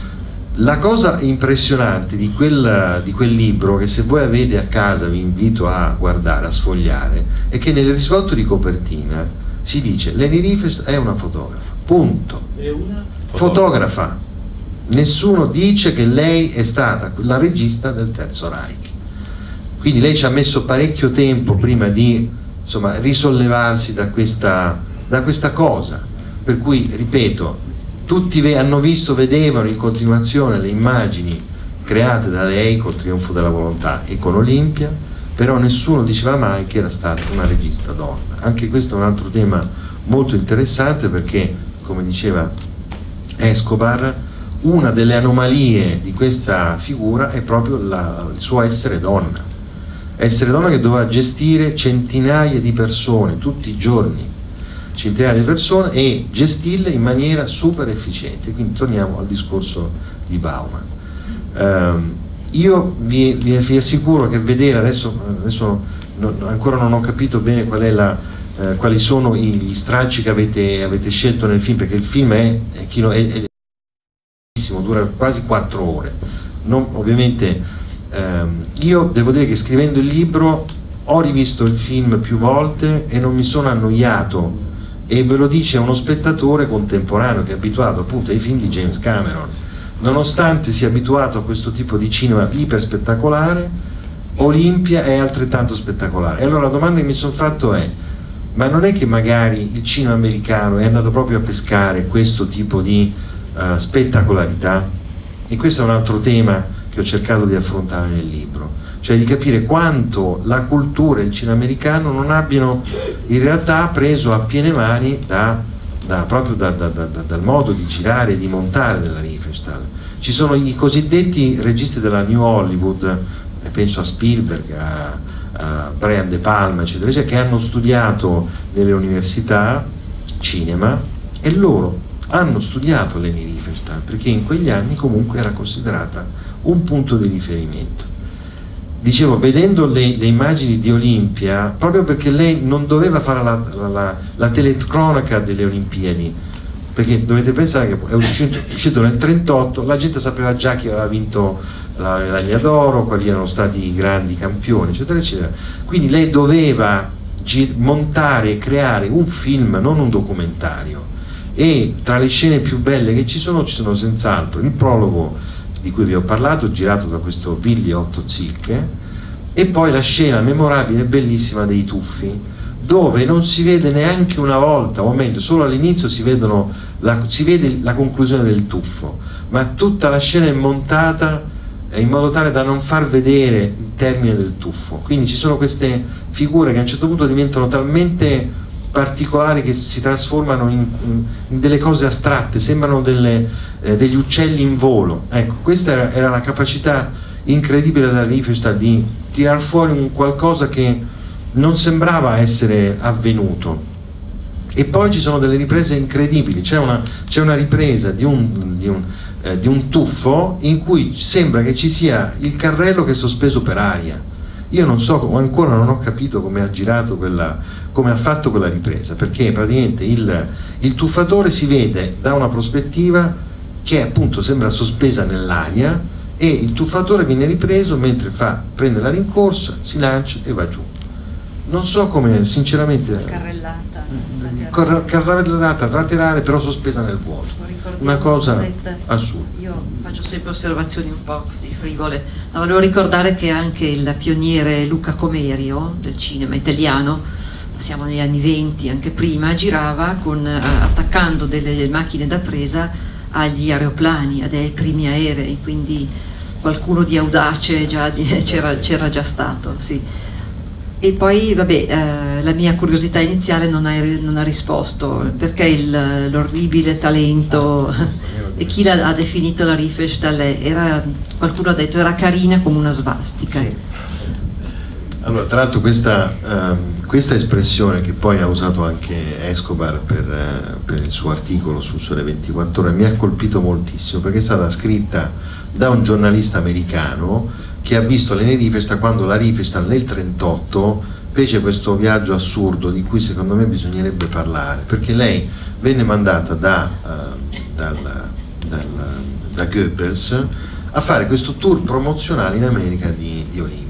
La cosa impressionante di quel, di quel libro, che se voi avete a casa vi invito a guardare, a sfogliare, è che nel risvolto di copertina si dice Leni Riefenstahl è una fotografa, punto. È una fotografa. Nessuno dice che lei è stata la regista del Terzo Reich. Quindi lei ci ha messo parecchio tempo prima di insomma, risollevarsi da questa, da questa cosa, per cui ripeto, tutti hanno visto, vedevano in continuazione le immagini create da lei col Trionfo della Volontà e con Olimpia, però nessuno diceva mai che era stata una regista donna. Anche questo è un altro tema molto interessante, perché come diceva Escobar, una delle anomalie di questa figura è proprio la, il suo essere donna. Essere donna che doveva gestire centinaia di persone tutti i giorni, centinaia di persone, e gestirle in maniera super efficiente. Quindi torniamo al discorso di Bauman. Um, io vi, vi, vi assicuro che vedere adesso, adesso no, ancora non ho capito bene qual è la, eh, quali sono gli stracci che avete, avete scelto nel film, perché il film è, è, è, è dura quasi quattro ore. Non, ovviamente ehm, io devo dire che scrivendo il libro ho rivisto il film più volte e non mi sono annoiato, e ve lo dice uno spettatore contemporaneo che è abituato appunto ai film di James Cameron. Nonostante sia abituato a questo tipo di cinema iper spettacolare, Olimpia è altrettanto spettacolare. E allora la domanda che mi sono fatto è: ma non è che magari il cinema americano è andato proprio a pescare questo tipo di uh, spettacolarità? E questo è un altro tema che ho cercato di affrontare nel libro, cioè di capire quanto la cultura e il cinema americano non abbiano in realtà preso a piene mani da, da, proprio da, da, da, dal modo di girare e di montare della Riefenstahl. Ci sono i cosiddetti registi della New Hollywood, penso a Spielberg, a, a Brian De Palma, eccetera, eccetera, che hanno studiato nelle università cinema, e loro hanno studiato Leni Riefenstahl perché in quegli anni comunque era considerata un punto di riferimento. Dicevo, vedendo le, le immagini di Olimpia, proprio perché lei non doveva fare la, la, la, la telecronaca delle Olimpiadi, perché dovete pensare che è uscito, uscito nel trentotto, la gente sapeva già che aveva vinto la medaglia d'oro, quali erano stati i grandi campioni, eccetera, eccetera. Quindi lei doveva montare e creare un film, non un documentario. E tra le scene più belle che ci sono, ci sono senz'altro il prologo di cui vi ho parlato, girato da questo Willy Otto Zilke, e poi la scena memorabile e bellissima dei tuffi, dove non si vede neanche una volta, o meglio, solo all'inizio si, vedono la, si vede la conclusione del tuffo, ma tutta la scena è montata in modo tale da non far vedere il termine del tuffo. Quindi ci sono queste figure che a un certo punto diventano talmente particolari che si trasformano in, in, in delle cose astratte, sembrano delle, eh, degli uccelli in volo. Ecco, questa era, era la capacità incredibile della Riefenstahl di tirar fuori un qualcosa che non sembrava essere avvenuto. E poi ci sono delle riprese incredibili, c'è una, c'è una ripresa di un, di, un, eh, di un tuffo in cui sembra che ci sia il carrello che è sospeso per aria. Io non so, ancora non ho capito come ha girato quella, come ha fatto quella ripresa, perché praticamente il, il tuffatore si vede da una prospettiva che appunto sembra sospesa nell'aria, e il tuffatore viene ripreso mentre fa, prende la rincorsa, si lancia e va giù. Non so come, sinceramente, carrellata, carrellata, laterale, però sospesa nel vuoto, una cosa assurda. Io faccio sempre osservazioni un po' così frivole. No, volevo ricordare che anche il pioniere Luca Comerio del cinema italiano, siamo negli anni venti, anche prima, girava con, attaccando delle macchine da presa agli aeroplani, ai primi aerei, quindi qualcuno di audace c'era già stato, sì. E poi, vabbè, eh, la mia curiosità iniziale non ha, non ha risposto, perché l'orribile talento, e chi l'ha, ha definito la Riefenstahl, era, qualcuno ha detto, era carina come una svastica. Sì. Allora, tra l'altro questa, um, questa espressione che poi ha usato anche Escobar per, uh, per il suo articolo su Sole ventiquattro Ore mi ha colpito moltissimo, perché è stata scritta da un giornalista americano che ha visto Leni Riefenstahl quando la Riefenstahl nel trentotto fece questo viaggio assurdo di cui secondo me bisognerebbe parlare, perché lei venne mandata da, uh, dal, dal, da Goebbels a fare questo tour promozionale in America di, di Olimpia.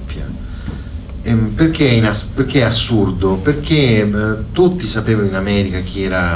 Ehm, perché, in as perché è assurdo? Perché eh, tutti sapevano in America chi era,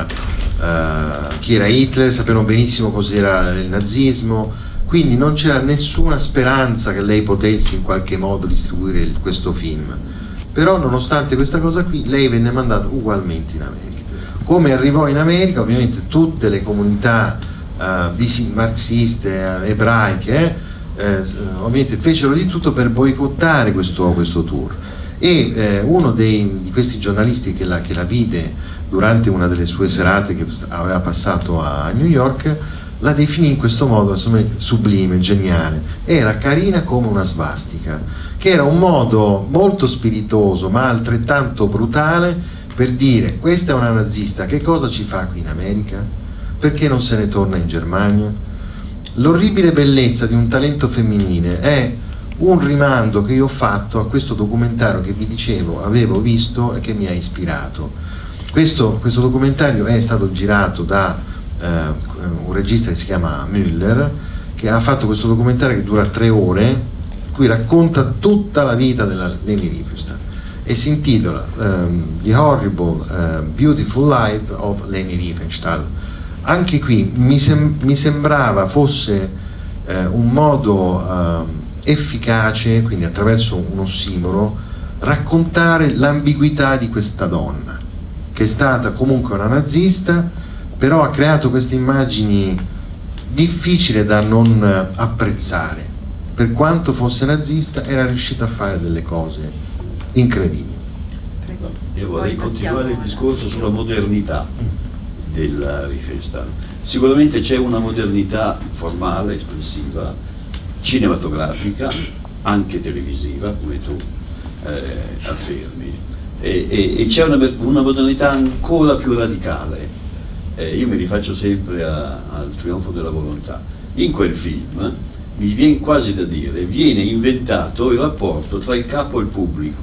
uh, chi era Hitler, sapevano benissimo cos'era il nazismo, quindi non c'era nessuna speranza che lei potesse in qualche modo distribuire il, questo film. Però nonostante questa cosa qui, lei venne mandata ugualmente in America. Come arrivò in America, ovviamente tutte le comunità uh, marxiste, eh, ebraiche, eh, ovviamente fecero di tutto per boicottare questo, questo tour. E eh, uno dei, di questi giornalisti che la, che la vide durante una delle sue serate che aveva passato a New York, la definì in questo modo, insomma, sublime, geniale. Era carina come una svastica, che era un modo molto spiritoso ma altrettanto brutale per dire: questa è una nazista, che cosa ci fa qui in America? Perché non se ne torna in Germania? L'orribile bellezza di un talento femminile è un rimando che io ho fatto a questo documentario che vi dicevo avevo visto e che mi ha ispirato. Questo, questo documentario è stato girato da Uh, un regista che si chiama Müller, che ha fatto questo documentario che dura tre ore, in cui racconta tutta la vita della Leni Riefenstahl, e si intitola um, The Horrible uh, Beautiful Life of Leni Riefenstahl. Anche qui mi, sem mi sembrava fosse uh, un modo uh, efficace, quindi attraverso un ossimoro, raccontare l'ambiguità di questa donna, che è stata comunque una nazista, però ha creato queste immagini difficili da non apprezzare. Per quanto fosse nazista, era riuscita a fare delle cose incredibili. Io vorrei continuare il discorso sulla modernità della Riefenstahl. Sicuramente c'è una modernità formale, espressiva, cinematografica, anche televisiva, come tu eh, affermi, e, e, e c'è una, una modernità ancora più radicale. Eh, io mi rifaccio sempre a, al Trionfo della Volontà. In quel film, mi viene quasi da dire, viene inventato il rapporto tra il capo e il pubblico.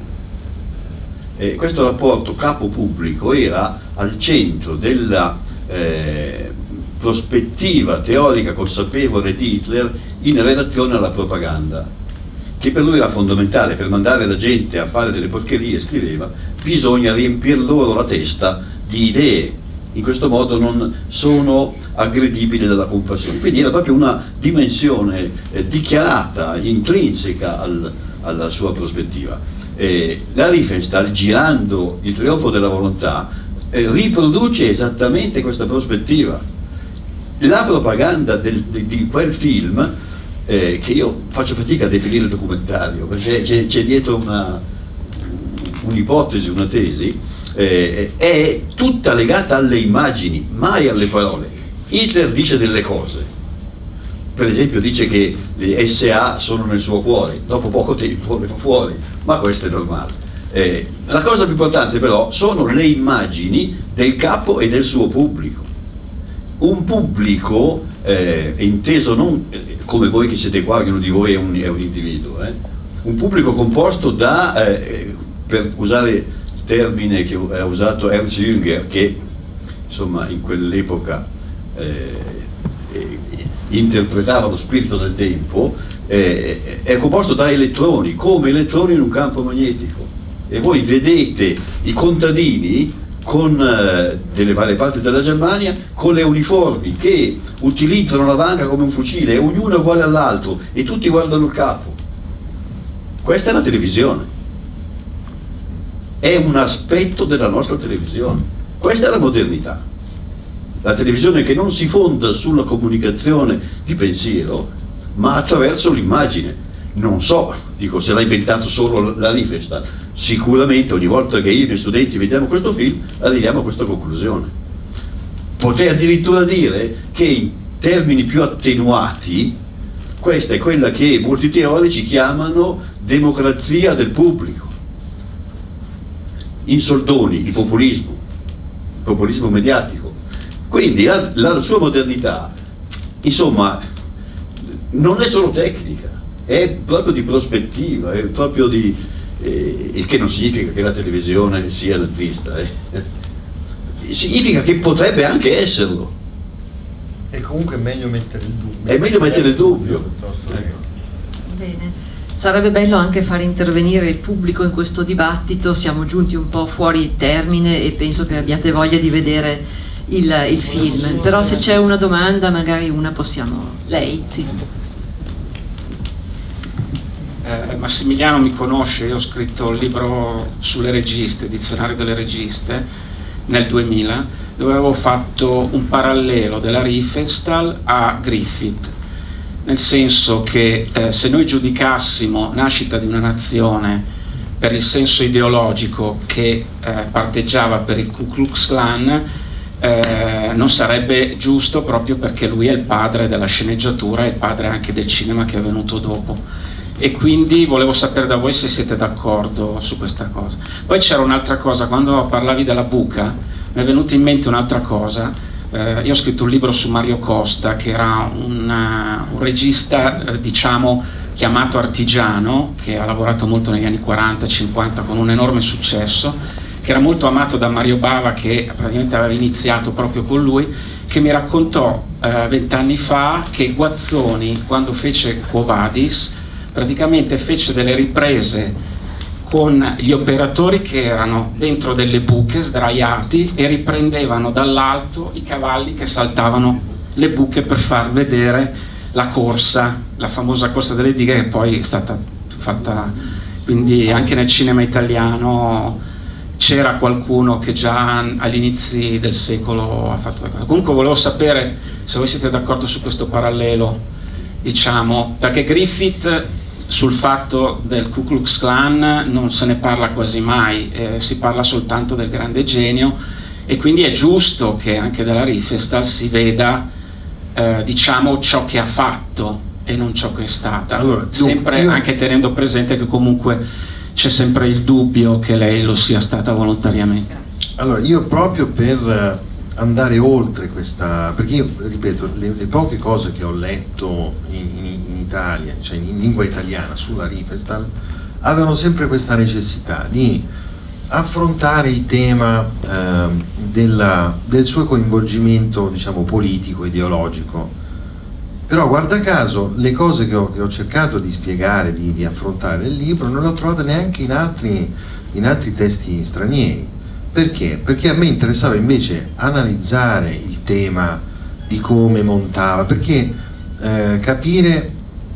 Eh, questo rapporto capo-pubblico era al centro della eh, prospettiva teorica consapevole di Hitler in relazione alla propaganda, che per lui era fondamentale. Per mandare la gente a fare delle porcherie, scriveva, bisogna riempir loro la testa di idee, in questo modo non sono aggredibili dalla compassione. Quindi era proprio una dimensione eh, dichiarata, intrinseca al, alla sua prospettiva. Eh, la Riefenstahl, girando Il Trionfo della Volontà, eh, riproduce esattamente questa prospettiva. La propaganda del, di, di quel film, eh, che io faccio fatica a definire documentario, perché c'è dietro un'ipotesi, una tesi, eh, è tutta legata alle immagini, mai alle parole. Hitler dice delle cose, per esempio dice che le S A sono nel suo cuore, dopo poco tempo le fa fuori, ma questo è normale. Eh, la cosa più importante però sono le immagini del capo e del suo pubblico. Un pubblico, eh, inteso non eh, come voi che siete qua, che uno di voi è un, è un individuo, eh? Un pubblico composto da, eh, per usare il termine che ha usato Ernst Jünger, che insomma in quell'epoca eh, eh, interpretava lo spirito del tempo, eh, è composto da elettroni, come elettroni in un campo magnetico, e voi vedete i contadini con eh, delle varie parti della Germania con le uniformi che utilizzano la vanga come un fucile, e ognuno è uguale all'altro e tutti guardano il capo. Questa è la televisione, è un aspetto della nostra televisione, questa è la modernità. La televisione che non si fonda sulla comunicazione di pensiero, ma attraverso l'immagine. Non so, dico, se l'ha inventato solo la Riefenstahl. Sicuramente ogni volta che io e i miei studenti vediamo questo film arriviamo a questa conclusione. Potrei addirittura dire che in termini più attenuati questa è quella che molti teorici chiamano democrazia del pubblico. In soldoni, il populismo, il populismo mediatico. Quindi la, la sua modernità, insomma, non è solo tecnica, è proprio di prospettiva, è proprio di, eh, il che non significa che la televisione sia nazista, eh. Significa che potrebbe anche esserlo. E comunque è meglio mettere il dubbio. È meglio mettere il dubbio. Ecco. Bene. Sarebbe bello anche far intervenire il pubblico in questo dibattito, siamo giunti un po' fuori termine e penso che abbiate voglia di vedere il, il film, però se c'è una domanda magari una possiamo... Lei? Sì. Eh, Massimiliano mi conosce, io ho scritto il libro sulle registe, Dizionario delle registe, nel duemila, dove avevo fatto un parallelo della Riefenstahl a Griffith, nel senso che eh, se noi giudicassimo Nascita di una nazione per il senso ideologico che eh, parteggiava per il Ku Klux Klan, eh, non sarebbe giusto, proprio perché lui è il padre della sceneggiatura e il padre anche del cinema che è venuto dopo. E quindi volevo sapere da voi se siete d'accordo su questa cosa. Poi c'era un'altra cosa, quando parlavi della buca mi è venuta in mente un'altra cosa. Eh, io ho scritto un libro su Mario Costa, che era un, uh, un regista eh, diciamo chiamato artigiano, che ha lavorato molto negli anni quaranta cinquanta con un enorme successo, che era molto amato da Mario Bava, che praticamente aveva iniziato proprio con lui, che mi raccontò vent'anni eh, fa che Guazzoni, quando fece Quo Vadis, praticamente fece delle riprese con gli operatori che erano dentro delle buche sdraiati e riprendevano dall'alto i cavalli che saltavano le buche per far vedere la corsa, la famosa corsa delle dighe, che poi è stata fatta quindi anche nel cinema italiano. c'era qualcuno che già agli inizi del secolo ha fatto la cosa. Comunque volevo sapere se voi siete d'accordo su questo parallelo, diciamo, perché Griffith sul fatto del Ku Klux Klan non se ne parla quasi mai, eh, si parla soltanto del grande genio, e quindi è giusto che anche dalla Riefenstahl si veda eh, diciamo ciò che ha fatto e non ciò che è stata, allora, sempre io... anche tenendo presente che comunque c'è sempre il dubbio che lei lo sia stata volontariamente. Allora, io proprio per andare oltre questa, perché io ripeto, le, le poche cose che ho letto in, in, in Italia, cioè in lingua italiana sulla Riefenstahl, avevano sempre questa necessità di affrontare il tema eh, della, del suo coinvolgimento, diciamo, politico, ideologico. Però guarda caso le cose che ho, che ho cercato di spiegare, di, di affrontare nel libro, non le ho trovate neanche in altri, in altri testi stranieri. Perché? Perché a me interessava invece analizzare il tema di come montava, perché eh, capire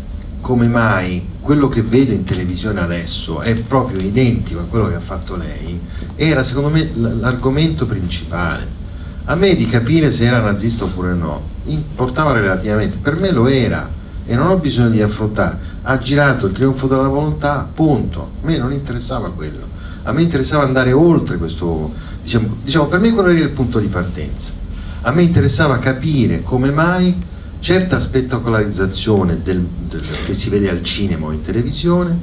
come mai quello che vedo in televisione adesso è proprio identico a quello che ha fatto lei, era secondo me l'argomento principale. A me di capire se era nazista oppure no importava relativamente, per me lo era e non ho bisogno di affrontare. Ha girato Il trionfo della volontà, punto. A me non interessava quello, a me interessava andare oltre questo, diciamo, diciamo per me quello era il punto di partenza. A me interessava capire come mai certa spettacolarizzazione del, del, che si vede al cinema o in televisione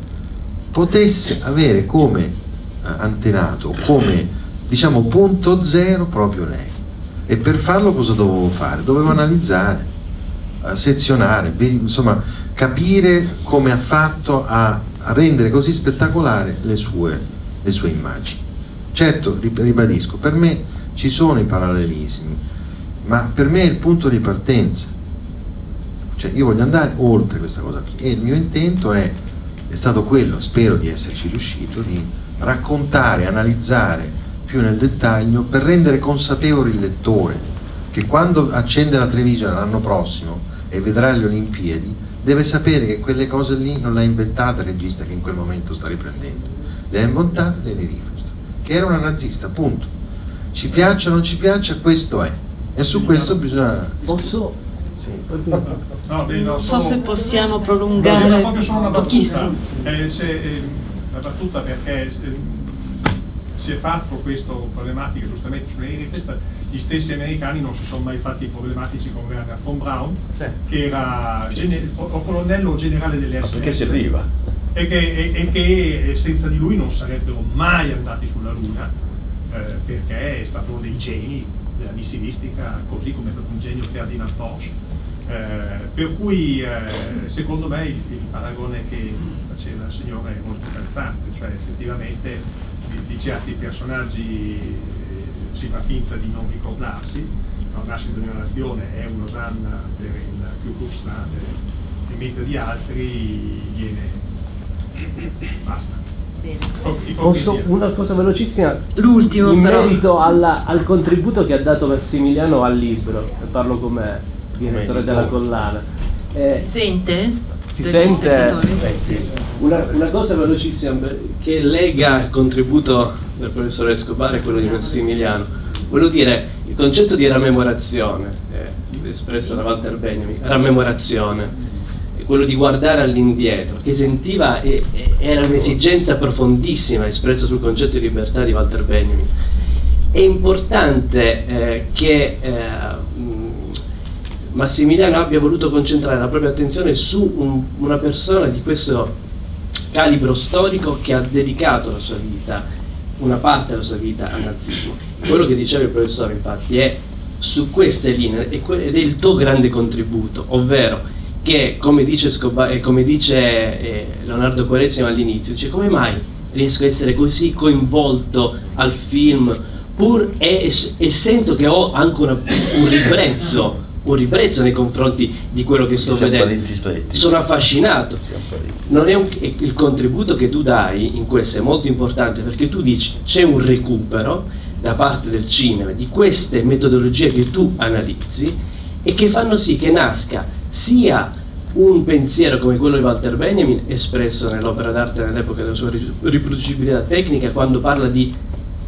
potesse avere come eh, antenato, come diciamo punto zero proprio lei. E per farlo cosa dovevo fare? Dovevo analizzare, eh, sezionare, insomma capire come ha fatto a, a rendere così spettacolare le sue, le sue immagini. Certo, ribadisco, per me ci sono i parallelismi, ma per me è il punto di partenza. Cioè io voglio andare oltre questa cosa qui e il mio intento è, è stato quello, spero di esserci riuscito, di raccontare, analizzare più nel dettaglio per rendere consapevole il lettore che quando accende la televisione l'anno prossimo e vedrà le Olimpiadi deve sapere che quelle cose lì non l'ha inventata il regista che in quel momento sta riprendendo, le ha inventate Leni Riefenstahl, che era una nazista, punto. Ci piaccia o non ci piaccia, questo è, e su questo bisogna posso? No, beh, no, non so solo, se possiamo prolungare no, solo una pochissimo. battuta, eh, se, eh, la battuta perché eh, si è fatto questo problematico giustamente su Leni Riefenstahl, gli stessi americani non si sono mai fatti problematici con Wernher von Braun, eh. che era o colonnello generale delle S S, perché serviva e che, e, e che senza di lui non sarebbero mai andati sulla Luna, eh, perché è stato uno dei geni della missilistica, così come è stato un genio Ferdinand Porsche. Eh, per cui eh, secondo me il, il paragone che faceva il signore è molto calzante, cioè effettivamente di, di certi personaggi eh, si fa finta di non ricordarsi, no? Nasce di una nazione è un'osanna per il Ku Klux Klan e mentre di altri viene basta. Posso una cosa velocissima? L'ultimo in però. merito alla, al contributo che ha dato Massimiliano al libro, parlo come direttore della collana. Eh, si sente? Si sente? Una, una cosa velocissima che lega il contributo del professore Escobar e quello di Massimiliano. Volevo dire, il concetto di rammemorazione, eh, espresso da Walter Benjamin, rammemorazione, quello di guardare all'indietro, che sentiva e, e, era un'esigenza profondissima espressa sul concetto di libertà di Walter Benjamin. È importante eh, che eh, Massimiliano abbia voluto concentrare la propria attenzione su un, una persona di questo calibro storico che ha dedicato la sua vita, una parte della sua vita al nazismo. Quello che diceva il professore infatti è su queste linee ed è il tuo grande contributo, ovvero che come dice, Scobar, eh, come dice eh, Leonardo Quaresima all'inizio, dice come mai riesco a essere così coinvolto al film pur e, e sento che ho anche una, un ribrezzo un ribrezzo nei confronti di quello che sto vedendo, sono affascinato. Non è un, il contributo che tu dai in questo è molto importante, perché tu dici c'è un recupero da parte del cinema di queste metodologie che tu analizzi e che fanno sì che nasca sia un pensiero come quello di Walter Benjamin espresso nell'opera d'arte nell'epoca della sua riproducibilità tecnica, quando parla di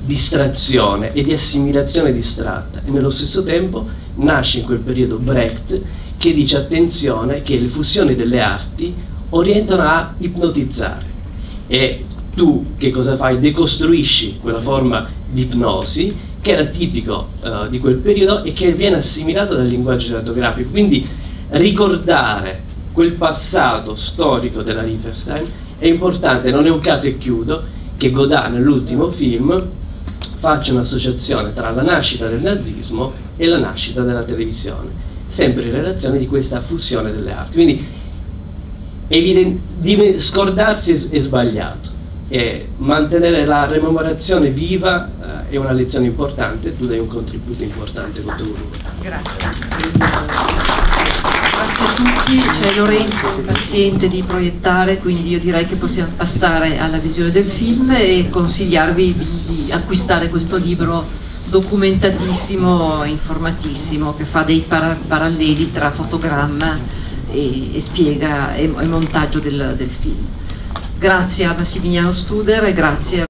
distrazione e di assimilazione distratta, e nello stesso tempo nasce in quel periodo Brecht, che dice attenzione che le fusioni delle arti orientano a ipnotizzare, e tu che cosa fai? Decostruisci quella forma di ipnosi che era tipico uh, di quel periodo e che viene assimilato dal linguaggio cinematografico. Quindi ricordare quel passato storico della Riefenstahl è importante. Non è un caso, e chiudo, che Godard nell'ultimo film faccia un'associazione tra la nascita del nazismo e la nascita della televisione, sempre in relazione di questa fusione delle arti. Quindi evident- scordarsi è, è sbagliato, e mantenere la rimemorazione viva eh, è una lezione importante. Tu dai un contributo importante con il tuo gruppo. Grazie. Grazie a tutti. C'è Lorenzo paziente di proiettare, quindi io direi che possiamo passare alla visione del film e consigliarvi di acquistare questo libro documentatissimo, informatissimo, che fa dei para paralleli tra fotogramma e, e spiega e, e montaggio del, del film. Grazie a Massimiliano Studer e grazie a